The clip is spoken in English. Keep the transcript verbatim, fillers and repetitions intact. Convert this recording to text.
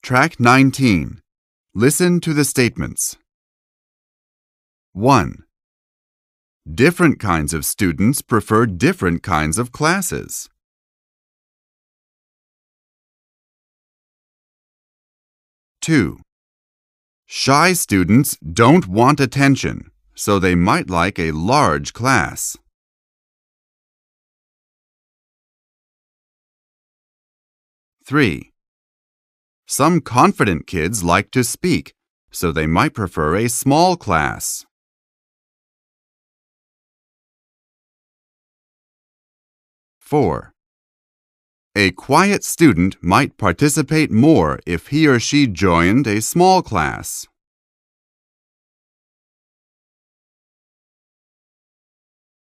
Track nineteen. Listen to the statements. one. Different kinds of students prefer different kinds of classes. two. Shy students don't want attention, so they might like a large class. three. Some confident kids like to speak, so they might prefer a small class. four. A quiet student might participate more if he or she joined a small class.